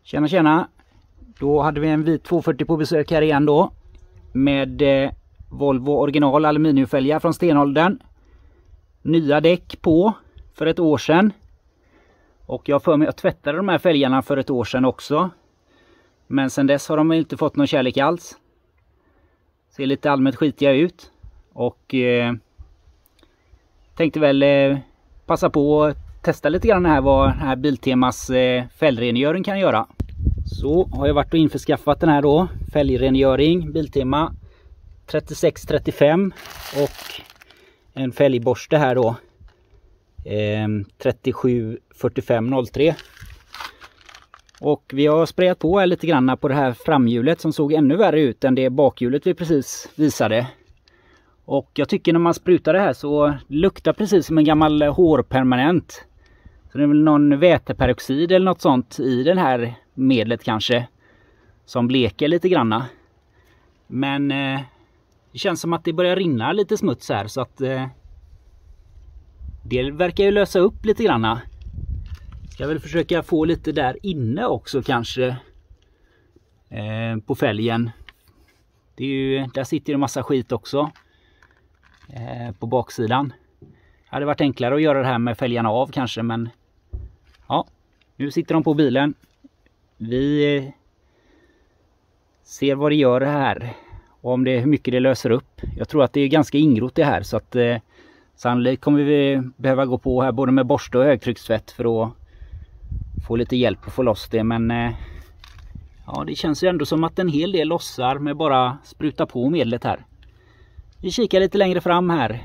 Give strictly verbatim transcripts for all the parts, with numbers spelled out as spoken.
Tjena tjena. Då hade vi en vit tvåhundrafyrtio på besök här igen då. Med eh, Volvo original aluminiumfälgar från stenåldern. Nya däck på för ett år sedan. Och jag för mig att tvättade de här fälgarna för ett år sedan också. Men sedan dess har de inte fått någon kärlek alls. Ser lite allmänt skitiga ut. Och eh, tänkte väl eh, passa på att testa lite grann här vad den här Biltemas eh, fälgrengöring kan göra. Så har jag varit och införskaffat den här då. Fälgrengöring Biltema trettiosex trettiofem och en fälgborste här då. Eh, trettiosju fyrtiofem noll tre. Och vi har sprayat på här lite grann på det här framhjulet som såg ännu värre ut än det bakhjulet vi precis visade. Och jag tycker när man sprutar det här så luktar precis som en gammal hårpermanent. Så det är väl någon väteperoxid eller något sånt i den här medlet kanske. Som bleker lite granna. Men eh, det känns som att det börjar rinna lite smuts här så att eh, det verkar ju lösa upp lite granna. Ska väl försöka få lite där inne också kanske. Eh, på fälgen. Det är ju, där sitter ju en massa skit också. Eh, på baksidan. Det hade varit enklare att göra det här med fälgarna av kanske, men ja, nu sitter de på bilen. Vi eh, ser vad det gör här och om det hur mycket det löser upp. Jag tror att det är ganska ingrott det här så att eh, sannolikt kommer vi behöva gå på här både med borste och högtryckstvätt för att få lite hjälp att få loss det, men eh, ja, det känns ju ändå som att en hel del lossar med bara spruta på medlet här. Vi kikar lite längre fram här.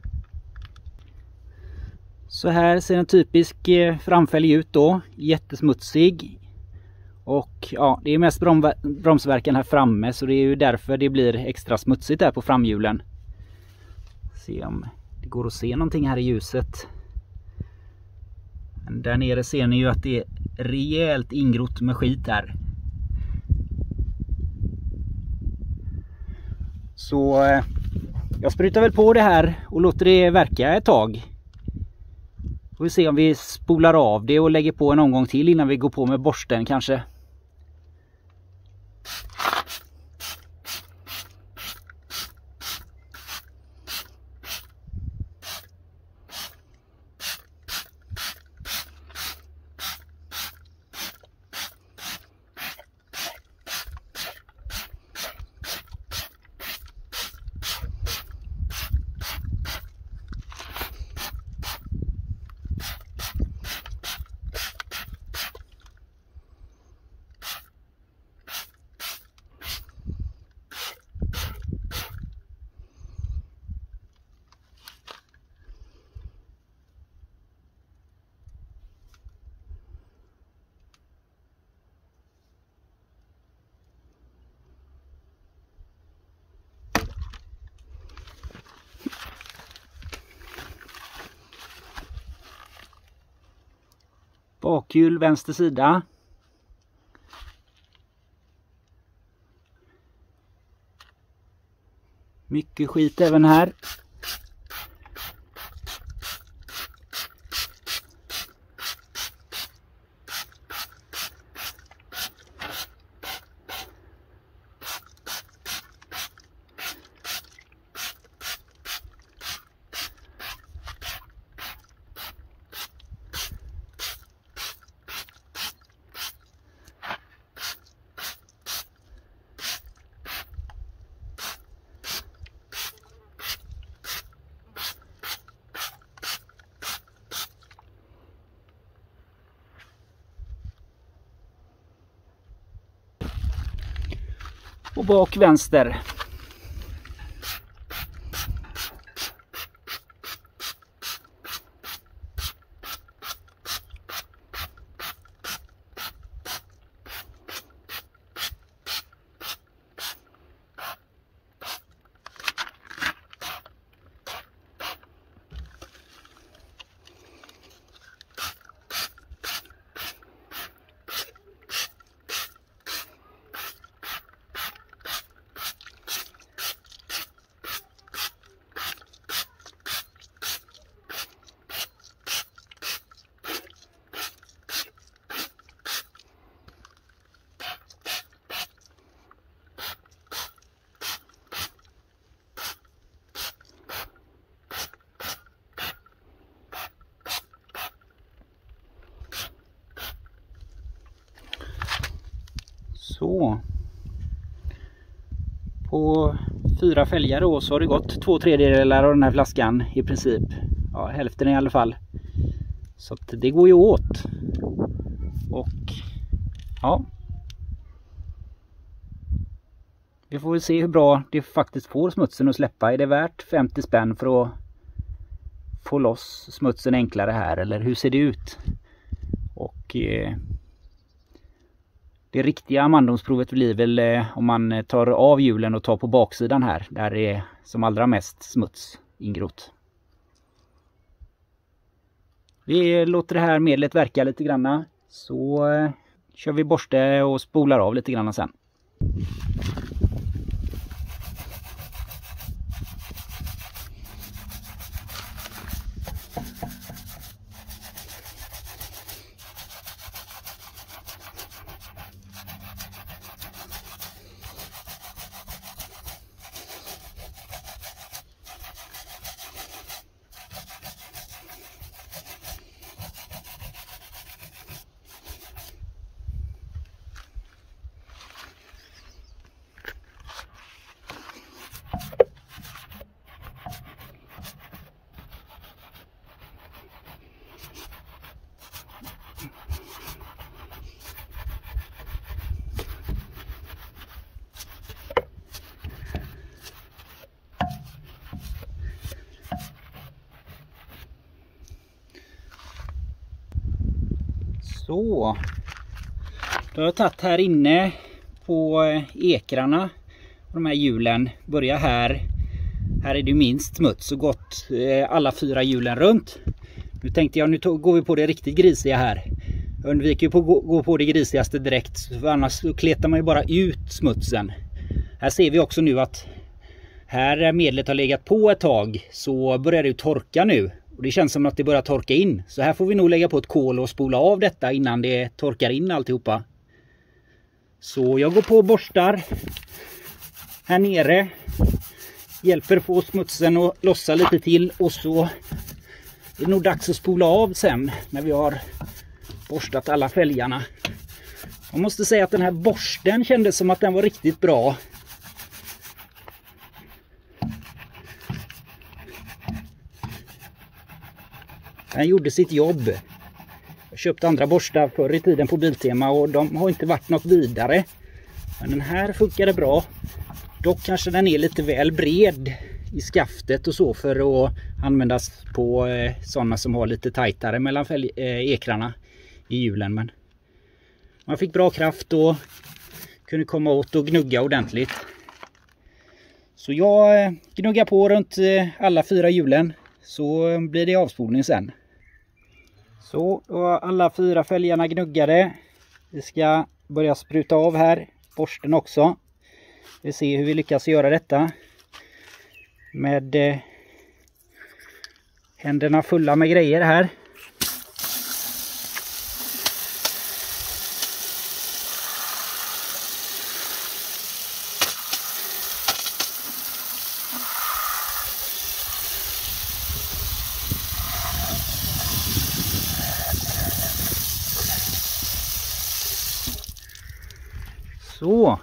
Så här ser en typisk framfälg ut då. Jättesmutsig. Och ja, det är mest brom bromsverkan här framme så det är ju därför det blir extra smutsigt där på framhjulen. Se om det går att se någonting här i ljuset. Men där nere ser ni ju att det är rejält ingrott med skit här. Så jag sprutar väl på det här och låter det verka ett tag. Får vi se om vi spolar av det och lägger på en omgång till innan vi går på med borsten kanske. Bakhjul vänster sida. Mycket skit även här. Och bak vänster. Så. På fyra fälgar då så har det gått två tredjedelar av den här flaskan i princip. Ja, hälften i alla fall. Så att det går ju åt. Och ja. Vi får väl se hur bra det faktiskt får smutsen att släppa. Är det värt femtio spänn för att få loss smutsen enklare här? Eller hur ser det ut? Och eh, det riktiga mandomsprovet blir väl eh, om man tar av hjulen och tar på baksidan här. Där det är som allra mest smuts ingrott. Vi låter det här medlet verka lite granna. Så eh, kör vi borste och spolar av lite granna sen. Så, då har jag tagit här inne på ekrarna och de här hjulen. Börjar här. Här är det minst smuts och gått alla fyra hjulen runt. Nu tänkte jag, nu går vi på det riktigt grisiga här. Jag undviker på att gå på det grisigaste direkt, för annars kletar man ju bara ut smutsen. Här ser vi också nu att här medlet har legat på ett tag, så börjar det torka nu. Och det känns som att det börjar torka in. Så här får vi nog lägga på ett kol och spola av detta innan det torkar in alltihopa. Så jag går på och borstar här nere. Hjälper få smutsen att lossa lite till. Och så är det nog dags att spola av sen när vi har borstat alla fälgarna. Jag måste säga att den här borsten kändes som att den var riktigt bra. Den gjorde sitt jobb. Jag köpte andra borstar förr i tiden på Biltema och de har inte varit något vidare. Men den här funkade bra. Dock kanske den är lite väl bred i skaftet och så för att användas på eh, sådana som har lite tajtare mellan fälg, eh, ekrarna i hjulen. Men man fick bra kraft och kunde komma åt och gnugga ordentligt. Så jag eh, gnuggar på runt eh, alla fyra hjulen, så blir det avspolning sen. Så, och alla fyra fälgarna gnuggade. Vi ska börja spruta av här. Borsten också. Vi ser hur vi lyckas göra detta. Med eh, händerna fulla med grejer här. Så.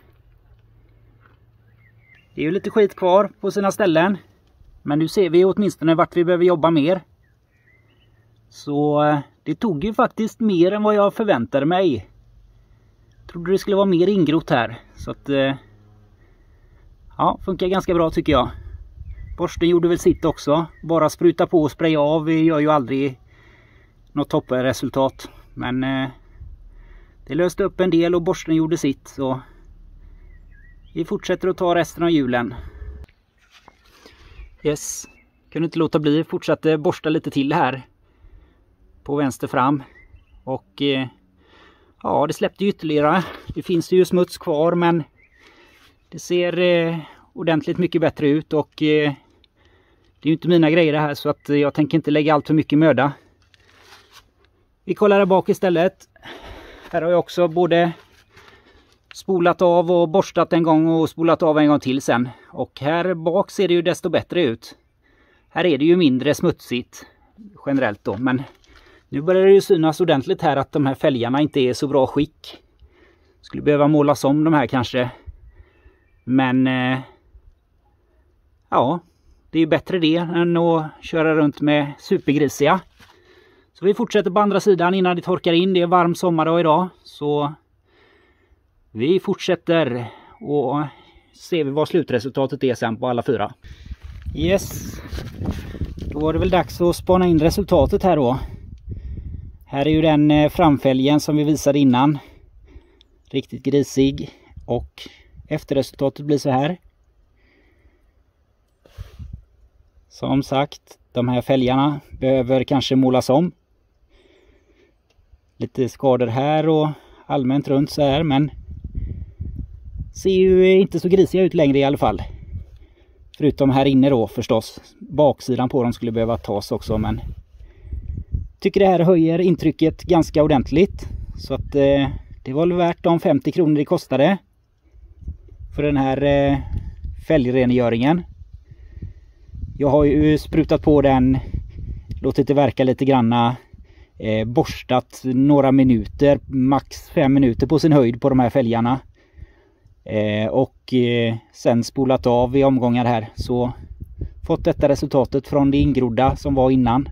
Det är ju lite skit kvar på sina ställen. Men nu ser vi åtminstone vart vi behöver jobba mer. Så det tog ju faktiskt mer än vad jag förväntade mig. Jag trodde det skulle vara mer ingrott här. Så att ja, funkar ganska bra tycker jag. Borsten gjorde väl sitt också. Bara spruta på och spraya av. Vi gör ju aldrig något toppenresultat. Men det löste upp en del och borsten gjorde sitt. Så vi fortsätter att ta resten av hjulen. Yes. Kunde inte låta bli. Fortsatte borsta lite till här. På vänster fram. Och eh, ja, det släppte ytterligare. Det finns ju smuts kvar, men det ser eh, ordentligt mycket bättre ut. Och eh, det är ju inte mina grejer det här, så att jag tänker inte lägga allt för mycket möda. Vi kollar där bak istället. Här har jag också både spolat av och borstat en gång och spolat av en gång till sen. Och här bak ser det ju desto bättre ut. Här är det ju mindre smutsigt generellt då. Men nu börjar det ju synas ordentligt här att de här fälgarna inte är så bra skick. Skulle behöva målas om de här kanske. Men eh, ja, det är ju bättre det än att köra runt med supergrisiga. Så vi fortsätter på andra sidan innan det torkar in. Det är varm sommardag idag. Så vi fortsätter och ser vi vad slutresultatet är sen på alla fyra. Yes, då var det väl dags att spana in resultatet här då. Här är ju den framfälgen som vi visade innan. Riktigt grisig. Och efterresultatet blir så här. Som sagt, de här fälgarna behöver kanske målas om. Lite skador här och allmänt runt så här, men ser ju inte så grisiga ut längre i alla fall. Förutom här inne då förstås. Baksidan på dem skulle behöva tas också, men tycker det här höjer intrycket ganska ordentligt. Så att eh, det var väl värt de femtio kronor det kostade för den här eh, fälgrengöringen. Jag har ju sprutat på den, låtit det verka lite granna, eh, borstat några minuter, max fem minuter på sin höjd på de här fälgarna. Eh, och eh, sen spolat av i omgångar här, så fått detta resultatet från det ingrodda som var innan.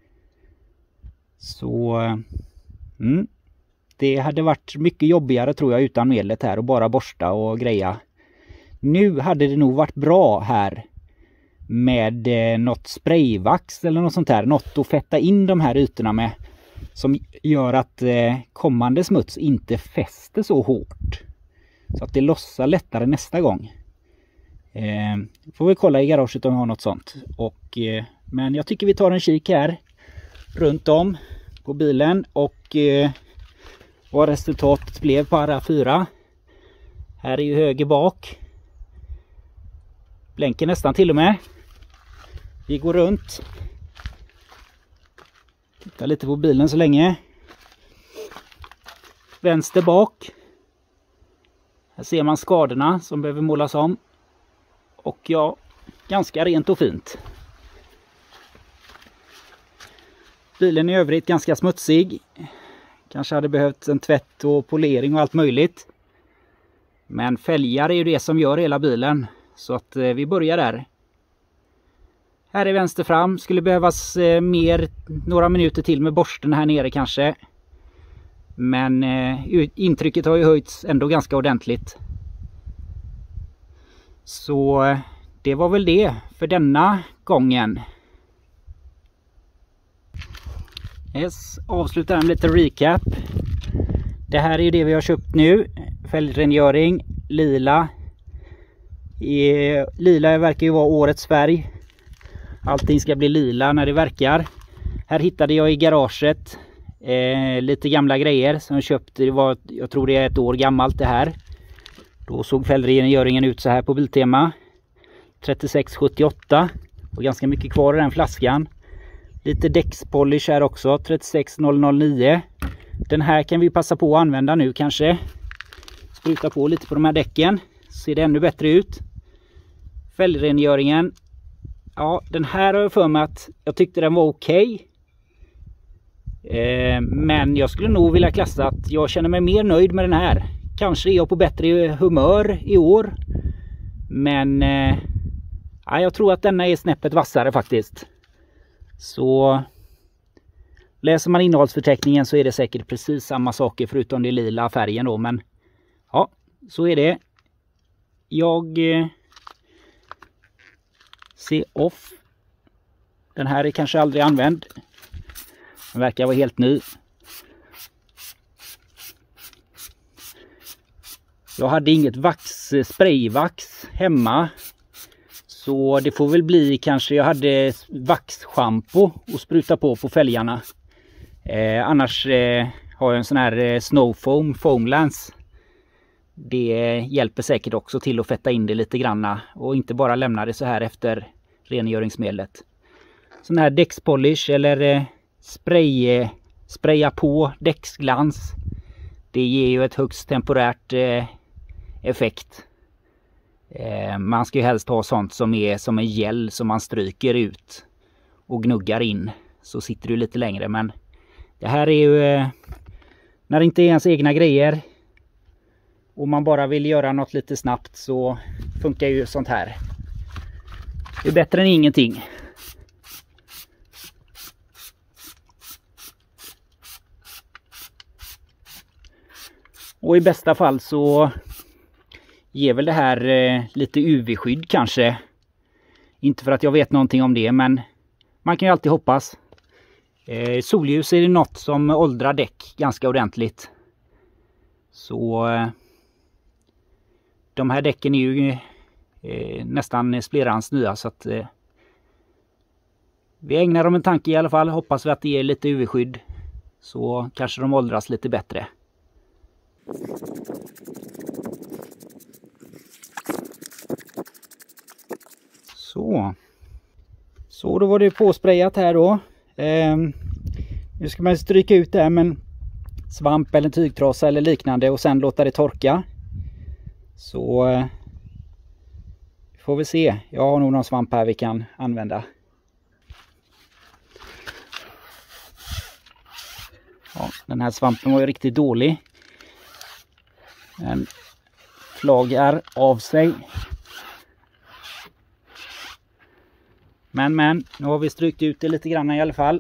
Så mm, det hade varit mycket jobbigare tror jag utan medlet här och bara borsta och greja. Nu hade det nog varit bra här med eh, något sprayvax eller något sånt här. Något att fetta in de här ytorna med. Som gör att eh, kommande smuts inte fäster så hårt. Så att det lossar lättare nästa gång. Eh, får vi kolla i garaget om vi har något sånt. Och, eh, men jag tycker vi tar en kik här. Runt om på bilen. Och eh, vad resultatet blev på alla fyra. Här är ju höger bak. Blänker nästan till och med. Vi går runt. Titta lite på bilen så länge. Vänster bak. Här ser man skadorna som behöver målas om. Och ja, ganska rent och fint. Bilen i övrigt ganska smutsig. Kanske hade behövt en tvätt och polering och allt möjligt. Men fälgar är ju det som gör hela bilen. Så att eh, vi börjar där. Här är vänster fram. Skulle behövas eh, mer, några minuter till med borsten här nere kanske. Men eh, intrycket har ju höjts ändå ganska ordentligt. Så eh, det var väl det för denna gången. Yes, avslutar med lite recap. Det här är ju det vi har köpt nu. Fälgrengöring, lila. I, lila verkar ju vara årets färg. Allting ska bli lila när det verkar. Här hittade jag i garaget eh, lite gamla grejer som jag köpte. Det var, jag tror det är ett år gammalt det här. Då såg fälgrengöringen ut så här på Biltema. trettiosex sjuttioåtta. Och ganska mycket kvar i den flaskan. Lite däckspolish här också. trettiosex noll noll nio. Den här kan vi passa på att använda nu kanske. Spruta på lite på de här däcken. Ser det ännu bättre ut. Fälgrengöringen. Ja, den här har jag för mig att jag tyckte den var okej. Okay. Eh, men jag skulle nog vilja klassa att jag känner mig mer nöjd med den här. Kanske är jag på bättre humör i år. Men eh, ja, jag tror att denna är snäppet vassare faktiskt. Så läser man innehållsförteckningen så är det säkert precis samma saker förutom det lila färgen då. Men ja, så är det. Jag eh, ser off. Den här är kanske aldrig använd. Den verkar vara helt ny. Jag hade inget vax, sprayvax hemma. Så det får väl bli kanske jag hade vaxschampo och spruta på på fälgarna. Eh, annars eh, har jag en sån här eh, Snowfoam Foamlance. Det hjälper säkert också till att fetta in det lite granna. Och inte bara lämna det så här efter rengöringsmedlet. Sån här däckspolish eller eh, spray, eh, spraya på däcksglans. Det ger ju ett högst temporärt eh, effekt. Eh, man ska ju helst ha sånt som är som en gel som man stryker ut och gnuggar in. Så sitter det lite längre, men det här är ju eh, när det inte är ens egna grejer. om man bara vill göra något lite snabbt så funkar ju sånt här. Det är bättre än ingenting. Och i bästa fall så ger väl det här eh, lite U V-skydd kanske. Inte för att jag vet någonting om det, men man kan ju alltid hoppas. Eh, solljus är det något som åldrar däck ganska ordentligt. Så eh, de här däcken är ju eh, nästan splirrans nya, så att eh, vi ägnar dem en tanke i alla fall. Hoppas vi att det ger lite U V-skydd, så kanske de åldras lite bättre. Så. Så då var det påsprayat här då. Eh, nu ska man stryka ut det här med en svamp eller tygtrasa eller liknande och sen låta det torka. Så eh, får vi se. Jag har nog någon svamp här vi kan använda. Ja, den här svampen var ju riktigt dålig. Den flagar av sig. Men men, nu har vi strykt ut det lite grann i alla fall.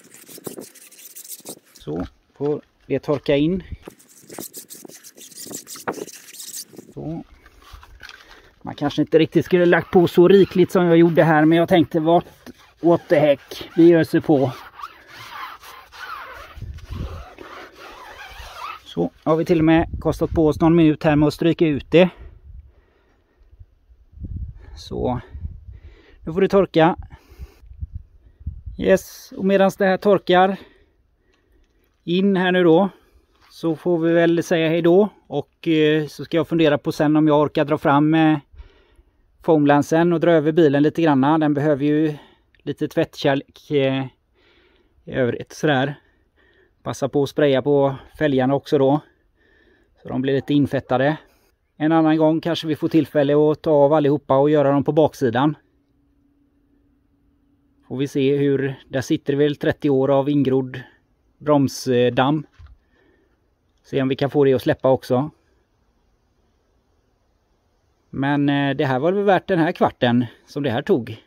Så får det torka in. Så. Man kanske inte riktigt skulle lagt på så rikligt som jag gjorde här, men jag tänkte what, what the heck, vi gör sig på. Så har vi till och med kostat på oss någon minut här med att stryka ut det. Så nu får det torka. Yes, och medan det här torkar in här nu då, så får vi väl säga hej då. Och eh, så ska jag fundera på sen om jag orkar dra fram eh, foamlansen och dra över bilen lite grann. Den behöver ju lite tvättkärlek eh, i övrigt sådär. Passa på att spraya på fälgarna också då, så de blir lite infettade. En annan gång kanske vi får tillfälle att ta av allihopa och göra dem på baksidan. Får vi se hur, där sitter väl trettio år av ingrodd bromsdamm. Se om vi kan få det att släppa också. Men det här var väl värt den här kvarten som det här tog.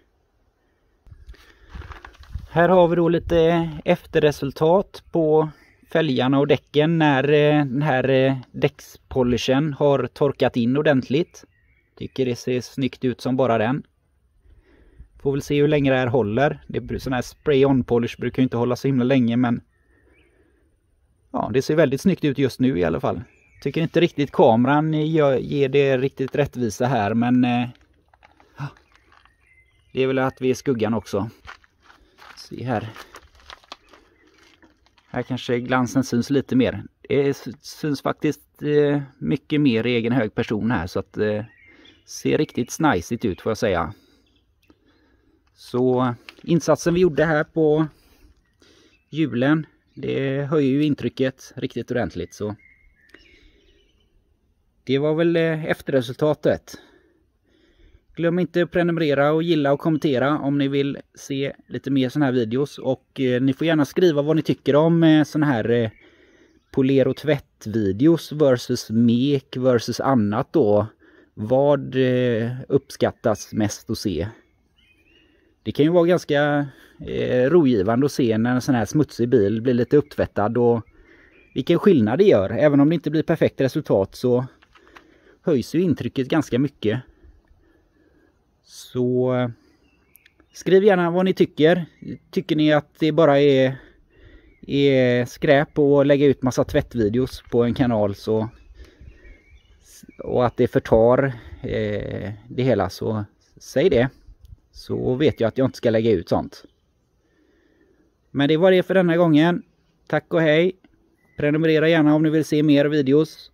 Här har vi då lite efterresultat på fälgarna och däcken när den här däckspolishen har torkat in ordentligt. Tycker det ser snyggt ut som bara den. Får väl se hur länge det här håller. Det, sån här spray-on polish brukar ju inte hålla så himla länge, men ja, det ser väldigt snyggt ut just nu i alla fall. Tycker inte riktigt kameran ger, ger det riktigt rättvisa här, men eh, det är väl att vi är i skuggan också. Se här. Här kanske glansen syns lite mer. Det syns faktiskt eh, mycket mer i egen hög person här, så att det eh, ser riktigt snajsigt ut får jag säga. Så insatsen vi gjorde här på hjulen, det höjer ju intrycket riktigt ordentligt. Så det var väl efterresultatet. Glöm inte att prenumerera och gilla och kommentera om ni vill se lite mer sådana här videos. Och eh, ni får gärna skriva vad ni tycker om eh, sådana här eh, poler- och tvättvideos versus mek versus annat då. Vad eh, uppskattas mest att se? Det kan ju vara ganska eh, rogivande att se när en sån här smutsig bil blir lite upptvättad och vilken skillnad det gör. Även om det inte blir perfekt resultat så höjs ju intrycket ganska mycket. Så eh, skriv gärna vad ni tycker. Tycker ni att det bara är, är skräp och lägga ut massa tvättvideos på en kanal så, och att det förtar eh, det hela, så säg det. Så vet jag att jag inte ska lägga ut sånt. Men det var det för denna gången. Tack och hej. Prenumerera gärna om ni vill se mer videos.